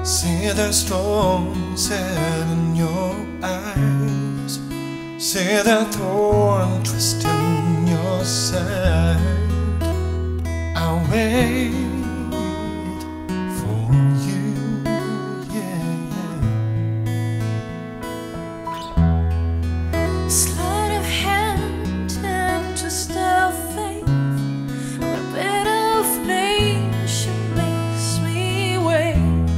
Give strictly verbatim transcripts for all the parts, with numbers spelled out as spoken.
See the storm set in your eyes. See the thorn twist in your side. I'll wait for you, yeah, yeah. Sleight of hand and twist of fate, a bit of nature makes me wait.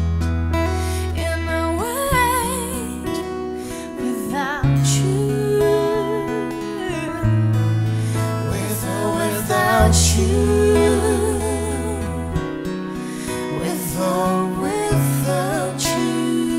You, with or without you.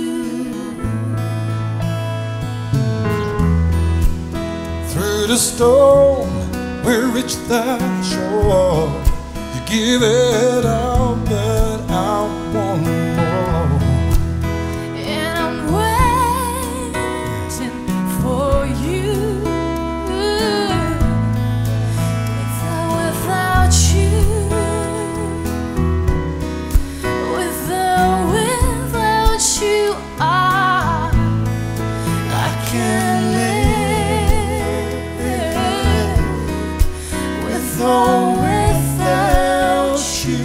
Through the storm, we reach the shore. You give it all, but I want more. And I'm waiting for you. Or without you,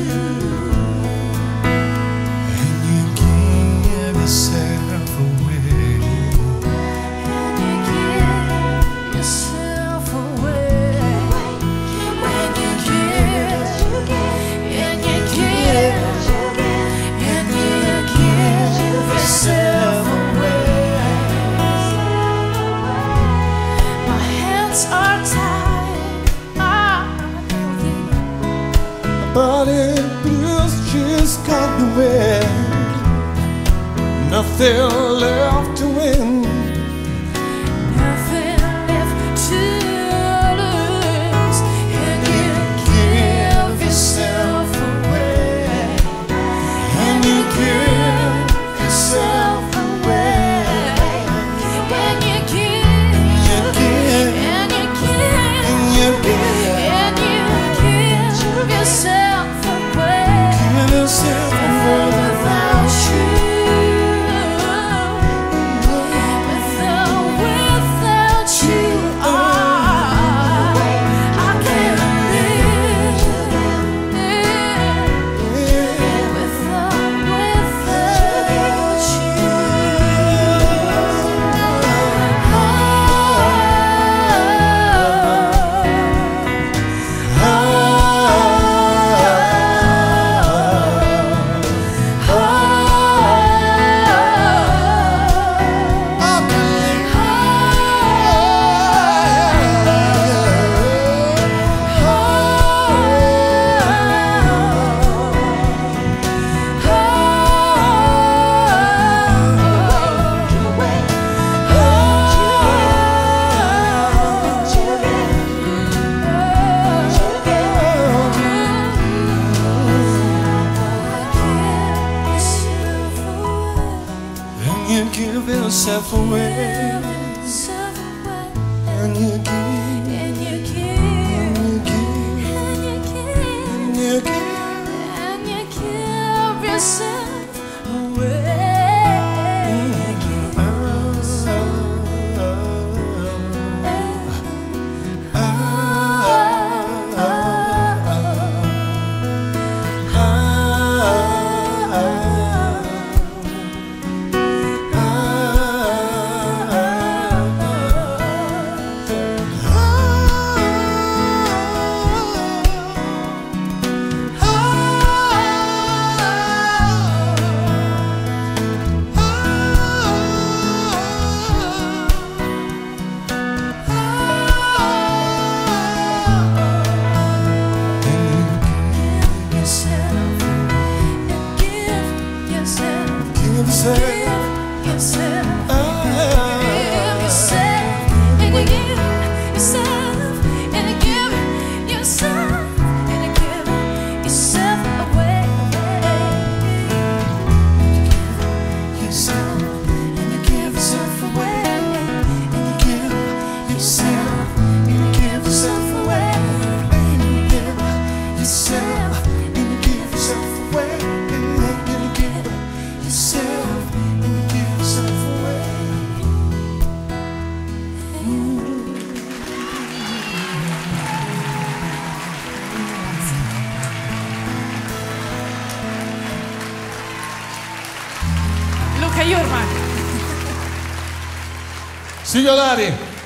and you give yourself away, and you give yourself away, when you give, and you give, and you give yourself away. My hands are tied. Body blues just got the way. Nothing left to win. Nothing left to lose. And you give yourself away. And you give yourself away. And you give, you give, and you give, and you give, and you give yourself away. Give yourself away. Without you, without, without you, I, I can't live. Without, without you. You give yourself away, and you give, And you give, and you give, and you give, and you give. and you give yourself away. Yourself Luca, Jurman. Silvia Olari.